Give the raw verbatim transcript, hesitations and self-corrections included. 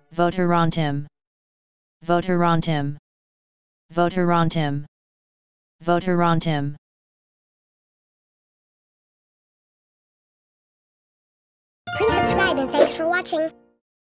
voterantum, voterantum, voterantum, voterantum. Please subscribe and thanks for watching.